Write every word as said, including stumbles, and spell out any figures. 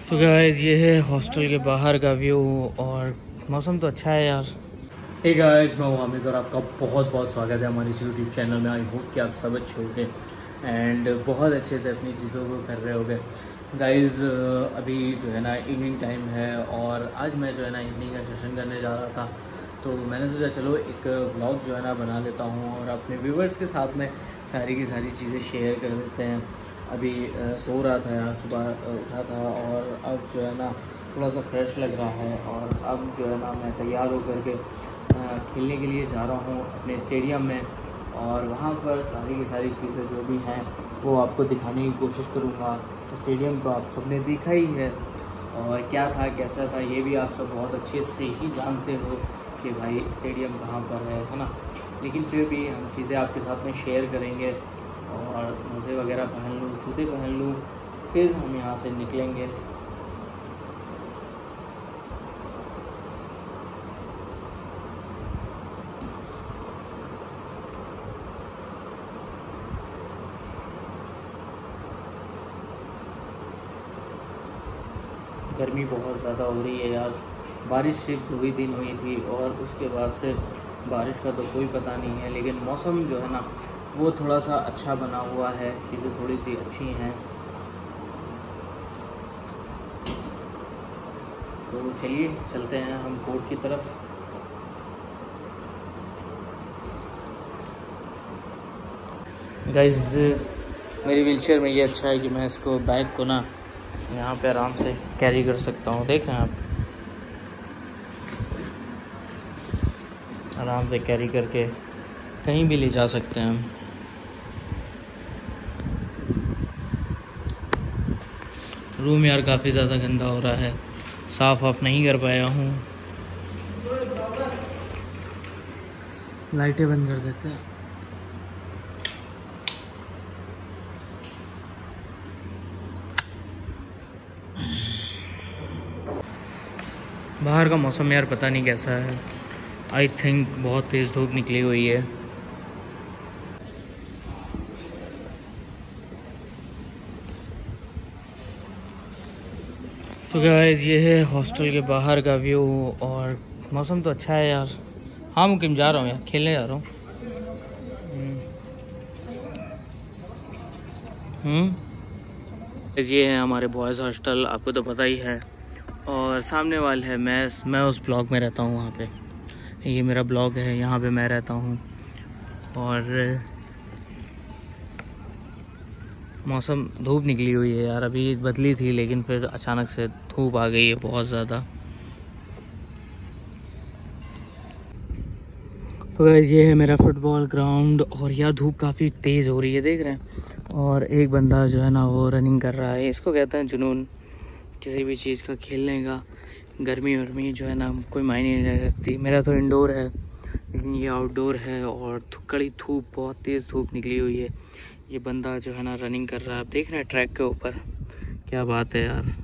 तो गाइस ये है हॉस्टल के बाहर का व्यू और मौसम तो अच्छा है यार। हे गाइस, मैं हूँ हामिद और आपका बहुत बहुत स्वागत है हमारे इस यूट्यूब चैनल में। आई होप कि आप सब अच्छे होंगे एंड बहुत अच्छे से अपनी चीज़ों को कर रहे होंगे। गाइस अभी जो है ना इवनिंग टाइम है और आज मैं जो है ना इवनिंग का सेशन करने जा रहा था, तो मैंने सोचा चलो एक ब्लॉग जो है ना बना लेता हूँ और अपने व्यूवर्स के साथ में सारी की सारी चीज़ें शेयर कर देते हैं। अभी आ, सो रहा था यार, सुबह उठा था और अब जो है ना थोड़ा सा फ्रेश लग रहा है और अब जो है ना मैं तैयार होकर के खेलने के लिए जा रहा हूँ अपने स्टेडियम में और वहाँ पर सारी की सारी चीज़ें जो भी हैं वो आपको दिखाने की कोशिश करूँगा। स्टेडियम तो आप सबने देखा ही है और क्या था कैसा था ये भी आप सब बहुत अच्छे से ही जानते हो कि भाई स्टेडियम कहाँ पर है है ना। लेकिन फिर भी हम चीज़ें आपके साथ में शेयर करेंगे और मोज़े वगैरह पहन लूँ, जूते पहन लूँ, फिर हम यहाँ से निकलेंगे। गर्मी बहुत ज़्यादा हो रही है यार। बारिश सिर्फ दो ही दिन हुई थी और उसके बाद से बारिश का तो कोई पता नहीं है, लेकिन मौसम जो है ना वो थोड़ा सा अच्छा बना हुआ है, चीज़ें थोड़ी सी अच्छी हैं। तो चलिए चलते हैं हम कोर्ट की तरफ। गाइस मेरी व्हीलचेयर में ये अच्छा है कि मैं इसको बैग को ना यहाँ पे आराम से कैरी कर सकता हूँ। देख रहे हैं आप, आराम से कैरी करके कहीं भी ले जा सकते हैं हम। रूम यार काफ़ी ज़्यादा गंदा हो रहा है, साफ आप नहीं कर पाया हूँ। लाइटें बंद कर देते हैं। बाहर का मौसम यार पता नहीं कैसा है। आई थिंक बहुत तेज़ धूप निकली हुई है। तो गाइस ये है हॉस्टल के बाहर का व्यू और मौसम तो अच्छा है यार। हाँ मुकिम जा रहा हूँ यार, खेलने जा रहा हूँ। हम्म ये है हमारे बॉयज़ हॉस्टल, आपको तो पता ही है। और सामने वाले है मैं मैं उस ब्लॉक में रहता हूँ, वहाँ पे ये मेरा ब्लॉक है, यहाँ पे मैं रहता हूँ। और मौसम धूप निकली हुई है यार, अभी बदली थी लेकिन फिर अचानक से धूप आ गई है बहुत ज़्यादा। तो गाइस ये है मेरा फुटबॉल ग्राउंड और यार धूप काफ़ी तेज़ हो रही है, देख रहे हैं। और एक बंदा जो है ना वो रनिंग कर रहा है, इसको कहते हैं जुनून किसी भी चीज़ का खेलने का। गर्मी वर्मी जो है ना कोई मायने नहीं रखती। मेरा तो इंडोर है लेकिन ये आउटडोर है और कड़ी धूप, बहुत तेज़ धूप निकली हुई है। ये बंदा जो है ना रनिंग कर रहा है, आप देख रहे हैं ट्रैक के ऊपर, क्या बात है यार।